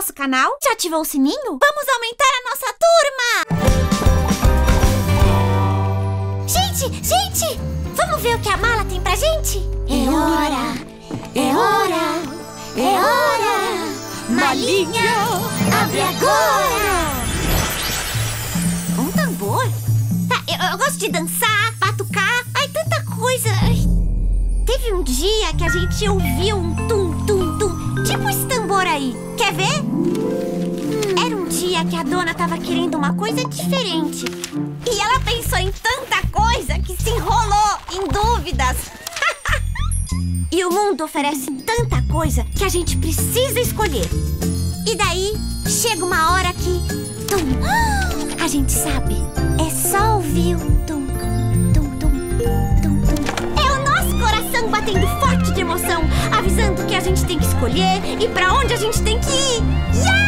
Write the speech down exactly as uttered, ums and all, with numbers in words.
nosso canal? Já ativou o sininho? Vamos aumentar a nossa turma! Gente, gente! Vamos ver o que a mala tem pra gente? É hora! É hora! É hora! Malinha, abre agora! Um tambor? Tá, eu, eu gosto de dançar, batucar, ai, tanta coisa. Ai. Teve um dia que a gente ouviu um tum, tum, tum, tipo esse tambor aí. Quer ver? Era um dia que a dona tava querendo uma coisa diferente. E ela pensou em tanta coisa que se enrolou em dúvidas. E o mundo oferece tanta coisa que a gente precisa escolher. E daí, chega uma hora que... Tum! A gente sabe. É só ouvir o tum, tum, tum, tum, tum. É o nosso coração batendo forte de emoção, avisando que a gente tem que escolher e pra onde a gente tem que ir. Yeah!